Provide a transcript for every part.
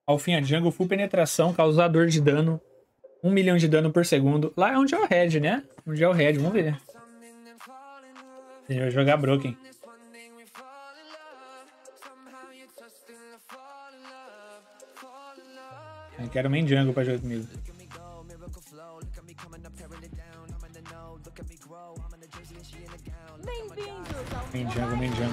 Alfinha Jungle, full penetração, causador de dano. 1 milhão de dano por segundo. Lá é onde é o Red, né? Onde é o Red, vamos ver. Ele vai jogar Broken. Eu quero main jungle pra jogar comigo. Main jungle, main jungle.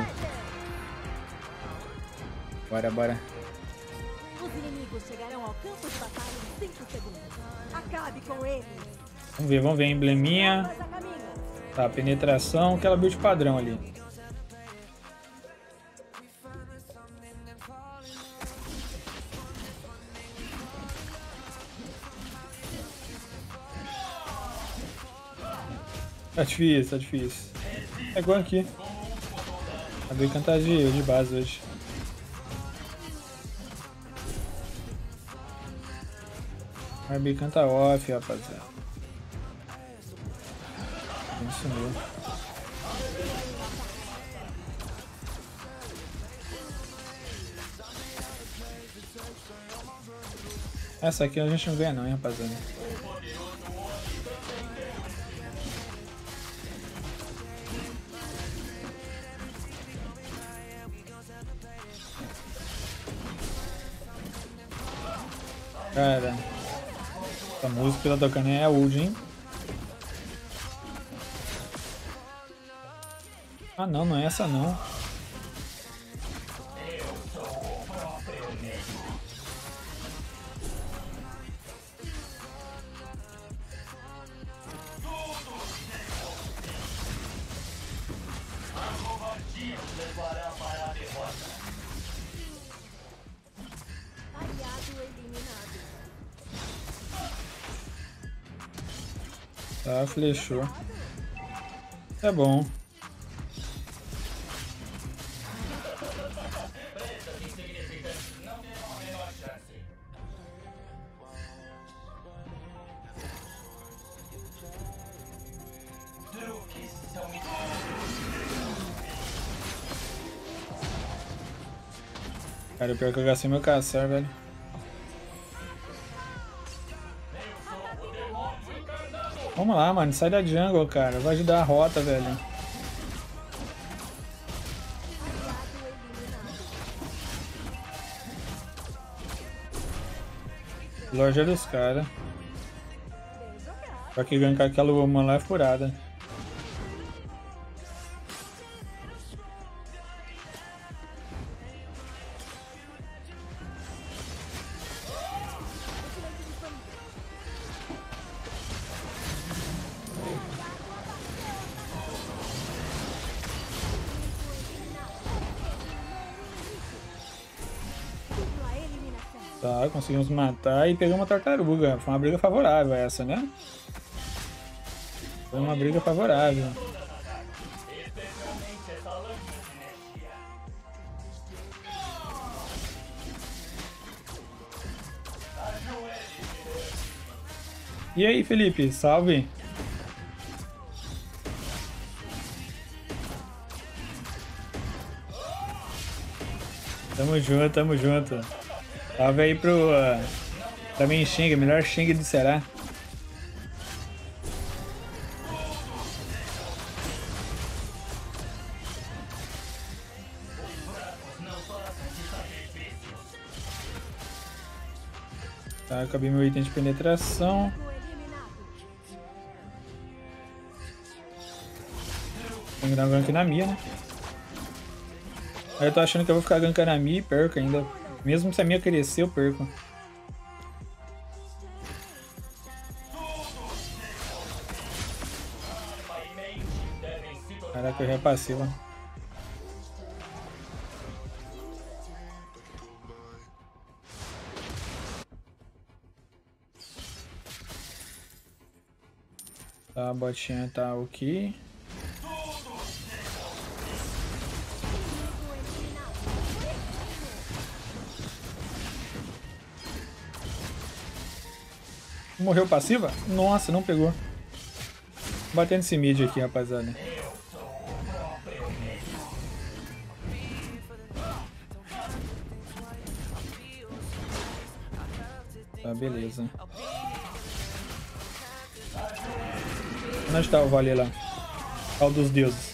Bora, bora. Os inimigos chegarão ao campo de batalha em 5 segundos. Acabe com eles. Vamos ver, embleminha. Tá, penetração, aquela build padrão ali. Tá difícil, tá difícil. É igual aqui. Acabei de cantar de base hoje. Barbie canta off, rapaziada. Isso mesmo. Essa aqui a gente não ganha não, hein, rapaziada. Cara, essa música que tá tocando é a old, hein? Ah não, não é essa não. Tá, flechou. É bom. Cara, pior que eu gastei meu caçar, velho. Vamos lá, mano. Sai da jungle, cara. Vai ajudar a rota, velho. Loja dos caras. Só que gankar aquela uma lá é furada. Tá, conseguimos matar e pegamos uma tartaruga. Foi uma briga favorável essa, né? Foi uma briga favorável. E aí, Felipe? Salve! Tamo junto, tamo junto. Salve aí pro também Xing, melhor Xing do Ceará. Tá, acabei meu item de penetração. Tem que dar um gank na Mia, né? Aí eu tô achando que eu vou ficar gankando a Mia e perco ainda. Mesmo se a minha crescer, eu perco. Caraca, eu já passei lá. Tá, a botinha tá aqui. Morreu passiva? Nossa, não pegou. Batendo esse mid aqui, rapaziada. Tá, beleza. Onde tá o vale lá? Qual dos deuses?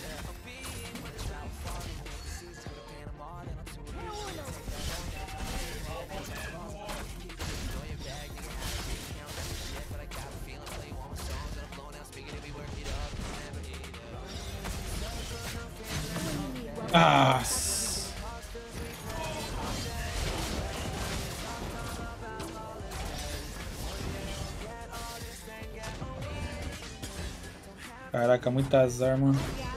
Ah! Caraca, muitas armas.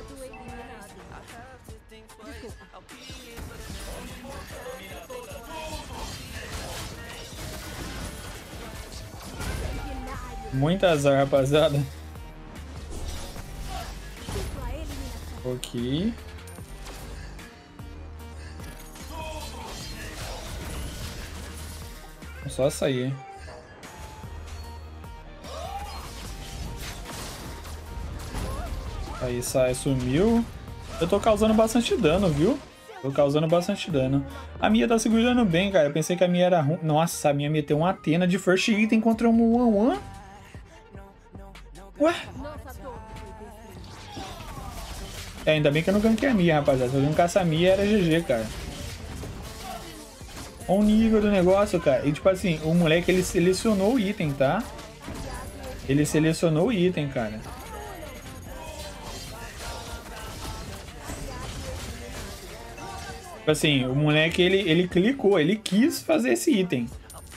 Muita azar, rapaziada. Ok. É só sair. Aí sai, sumiu. Eu tô causando bastante dano, viu? Tô causando bastante dano. A minha tá segurando bem, cara. Eu pensei que a minha era ruim. Nossa, a minha meteu um Athena de first item contra um 1-1. Ué? É, ainda bem que eu não ganquei a minha, rapaziada. Se eu gankasse a minha, era GG, cara. Olha o nível do negócio, cara. E tipo assim, o moleque, ele selecionou o item, tá? Ele selecionou o item, cara. Tipo assim, o moleque, ele clicou, ele quis fazer esse item.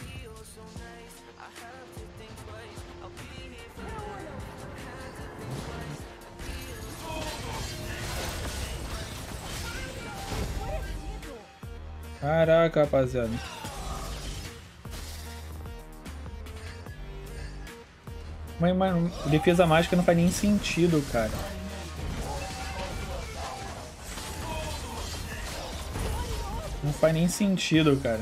Caraca, rapaziada. Mas defesa mágica não faz nem sentido, cara. Não faz nem sentido, cara.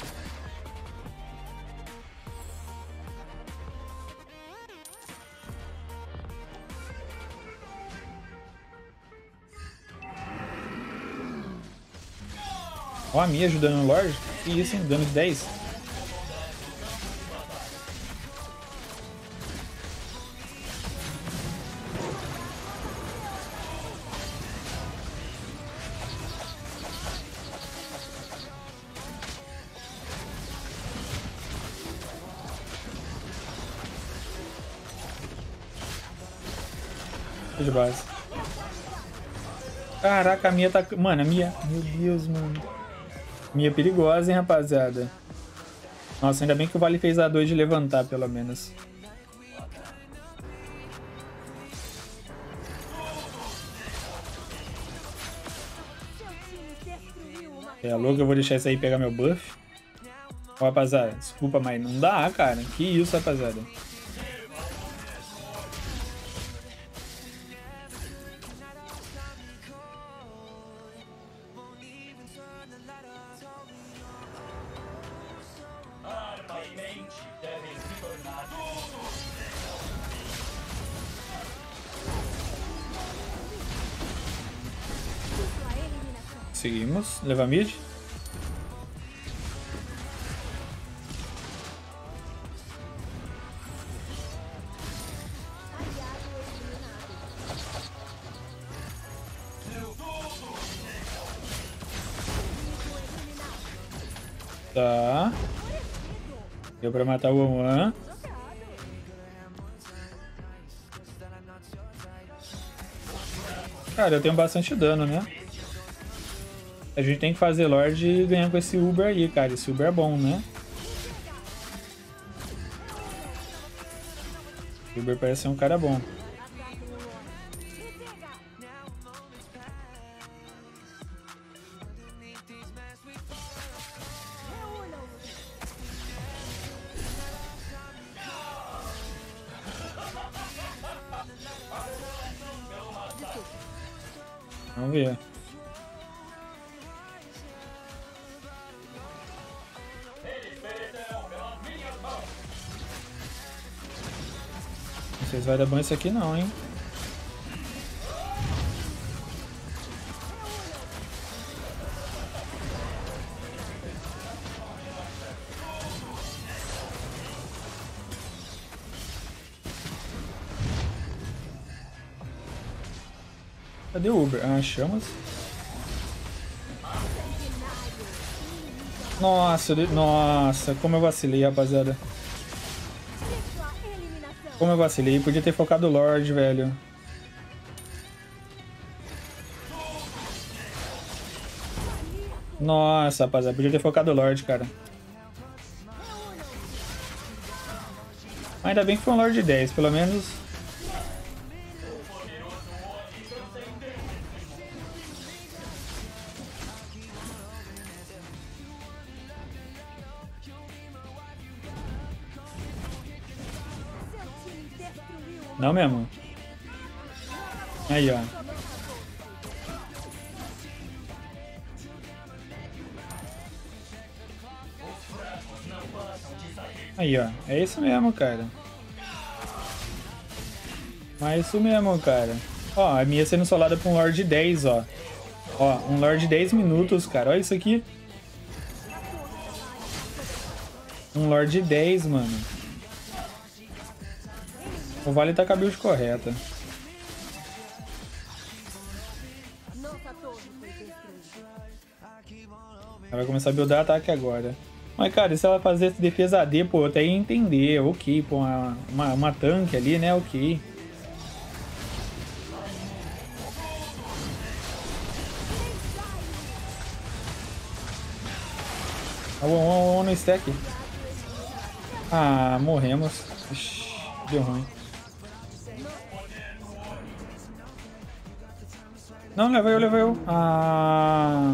Ó, a Mia ajudando o Lorde. Que isso, hein? Dano de 10. De base. Caraca, a Mia tá... Mano, a Mia... Meu Deus, mano. Mia perigosa, hein, rapaziada. Nossa, ainda bem que o Vale fez a 2 de levantar, pelo menos. É louco, eu vou deixar isso aí pegar meu buff. Ó, rapaziada, desculpa, mas não dá, cara. Que isso, rapaziada. Seguimos. Leva mid. Tá. Deu pra matar o One. Cara, eu tenho bastante dano, né? A gente tem que fazer Lorde e ganhar com esse Uber aí, cara. Esse Uber é bom, né? O Uber parece ser um cara bom. Vamos ver. Não sei se vai dar bom isso aqui não, hein? Cadê o Uber? Ah, chamas. Nossa, nossa, como eu vacilei, rapaziada. Como eu vacilei. Podia ter focado o Lorde, velho. Nossa, rapaziada. Podia ter focado o Lorde, cara. Ainda bem que foi um Lorde 10, pelo menos. Não mesmo. Aí, ó. Aí, ó. É isso mesmo, cara. É isso mesmo, cara. Ó, a minha sendo solada pra um Lorde 10, ó. Ó, um Lorde 10 minutos, cara. Olha isso aqui. Um Lorde 10, mano. O Vale tá com a build correta. Ela vai começar a buildar ataque agora. Mas, cara, se ela fazer essa defesa AD, pô, eu até ia entender. Ok, pô, uma tanque ali, né? Ok. Vamos no stack. Ah, morremos. Ixi, deu ruim. Não, leva eu. Ah.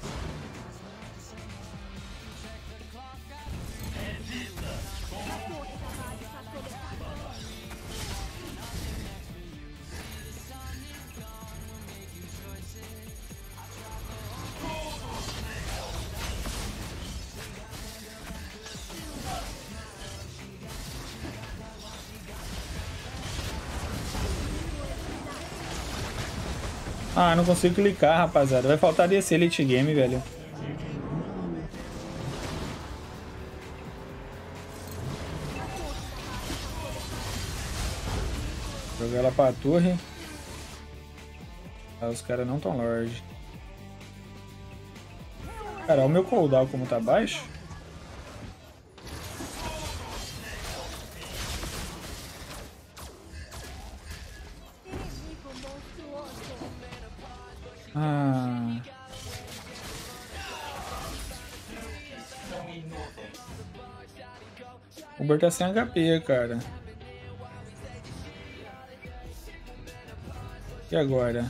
Ah, não consigo clicar, rapaziada. Vai faltar descer late game, velho. Jogar ela pra torre. Ah, os caras não tão Lorde. Cara, o meu cooldown como tá baixo. Ah. O Uber tá sem HP, cara. E agora?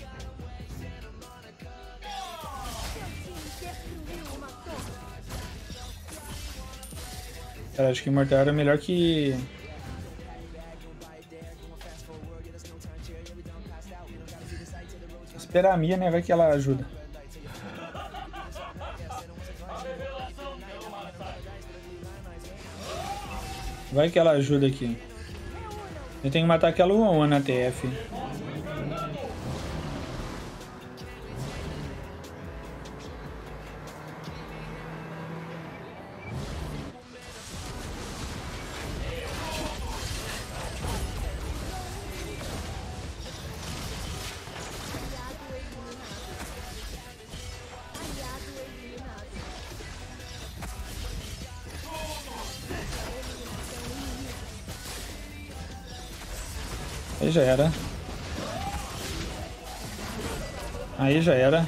Cara, acho que Imortal era melhor que... Esperar a Mia, né? Vai que ela ajuda. Vai que ela ajuda aqui. Eu tenho que matar aquela 1 na TF. Aí já era. Aí já era.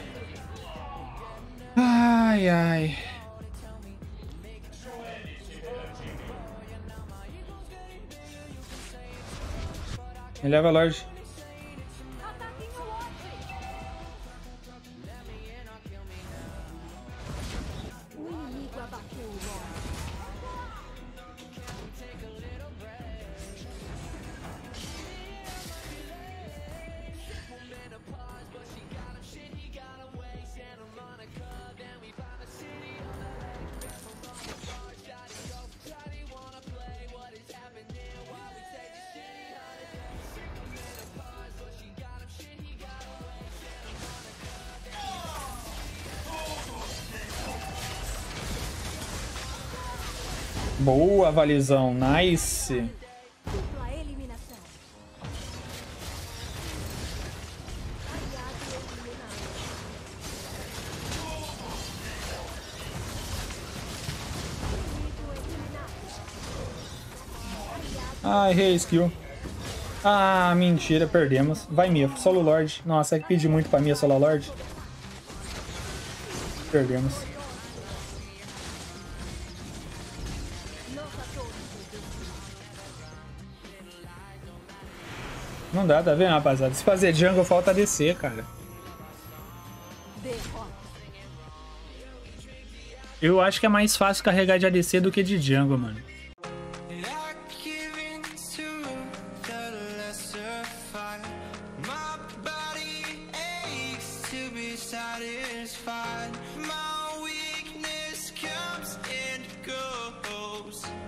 Ai, ai. Me leva Lorde. O inimigo abateu o Lorde. Boa, Valizão. Nice. Dupla eliminação. Ah, errei a skill. Ah, mentira, perdemos. Vai, Mia, solo Lord. Nossa, é que pedi muito pra Mia solo Lord. Perdemos. Não dá, tá vendo, rapaziada? Se fazer jungle, falta descer, cara. Eu acho que é mais fácil carregar de ADC do que de jungle, mano. My weakness comes and goes.